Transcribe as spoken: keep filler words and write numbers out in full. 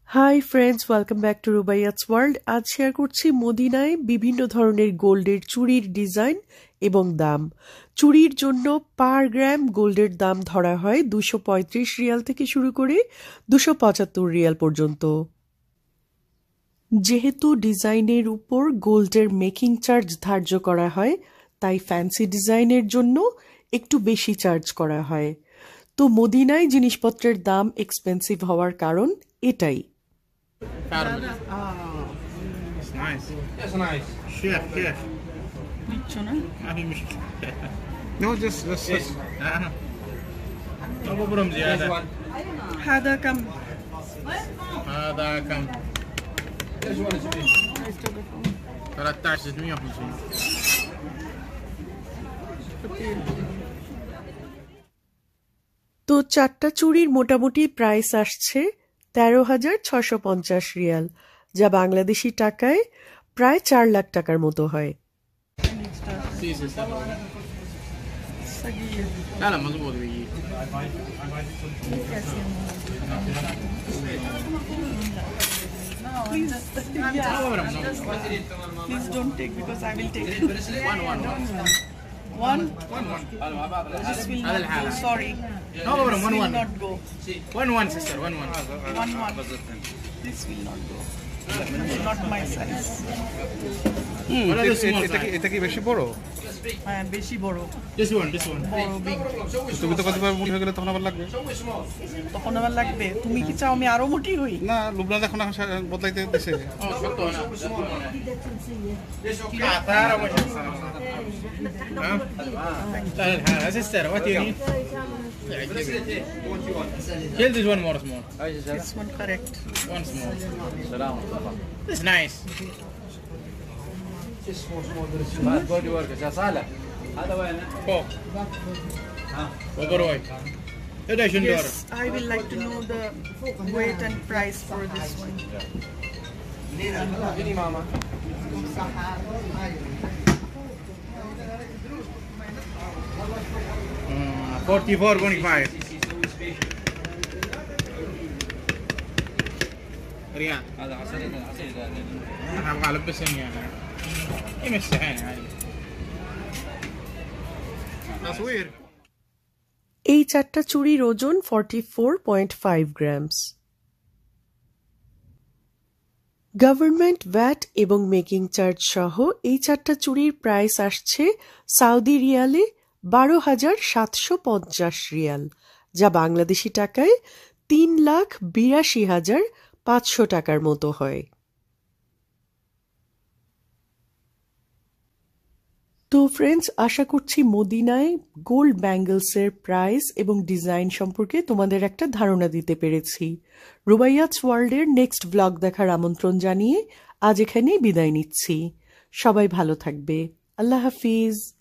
High friends, welcome back to Rubaiyat's world. আজ share করছি মদিনায় বিভিন্ন ধরনের গোল্ডের চুড়ির ডিজাইন এবং দাম। চুড়ির জন্য পার গ্রাম গোল্ডের দাম ধরা হয় দুশো পঁয়ত্রিশ রিয়াল থেকে শুরু করে দুশো পঁচাত্তর রিয়াল পর্যন্ত। যেহেতু ডিজাইনের উপর গোল্ডের মেকিং চার্জ ধার্য করা হয়, তাই ফ্যান্সি ডিজাইনের জন্য একটু বেশি চার্জ করা হয়। তো মদিনায় জিনিসপত্রের দাম এক্সপেন্সিভ হওয়ার কারণ এটাই। اه It's nice. That's nice. Chef, chef. ما في مشكلة. No, just just. just. آه. أبو برم زيادة. هذا كم؟ هذا كم؟ ثلاثة عشر ستمية وخمسين. তো চারটা চুড়ির মোটামুটি প্রাইস আসছে তেরো হাজার ছশো পঞ্চাশ রিয়াল, যা বাংলাদেশি টাকায় প্রায় চার লাখ টাকার মতো হয়। لا لا مضبوط بيجي. Please, please don't take because I will take it. One one one. One. One one. This will not go. Sorry. No problem. This One will one. not go. One one sister. One one. One one. This will not go. Not my size. What are the small size? এটা কি বেশি বড়? হ্যাঁ বেশি বড়। This one. This one. বড় big. তুমি তো কতবার মোটি হয়ে গেলে তখন আবার লাগবে। তখন আবার লাগবে। তুমি কি চাও আমি আরো মোটি হই? না, লুবনা এখন এখন বদলাইতে দিছে। Oh, حطه هنا. عطارة وش ها؟ سهل الحال. sister, what do you need? Kill this one more small. This one correct. One small. It's nice. فوق. وبروي. هذا شنو دور؟ Yes, I will like to know the weight and price for this one. forty-four point five. ريال. هذا عسل عسل. أنا أبغى ألبسهم يعني. يمسحين هاي. تصوير. এই চারটা চুড়ির ওজন forty four point five grams. Government VAT এবং making charge সহ এই চারটা চুড়ির price আসছে Saudi রিয়ালে বারো হাজার সাতশো পঞ্চাশ রিয়াল, যা বাংলাদেশি টাকায় তিন লাখ বিরাশি হাজার পাঁচশো টাকার মতো হয়। তো ফ্রেন্ডস, আশা করছি মদিনায় গোল্ড ব্যাঙ্গলসের প্রাইস এবং ডিজাইন সম্পর্কে তোমাদের একটা ধারণা দিতে পেরেছি। রুবাইয়াতস ওয়ার্ল্ডের নেক্সট ব্লগ দেখার আমন্ত্রণ জানিয়ে আজ এখানেই বিদায় নিচ্ছি। সবাই ভালো থাকবে। আল্লাহ হাফিজ।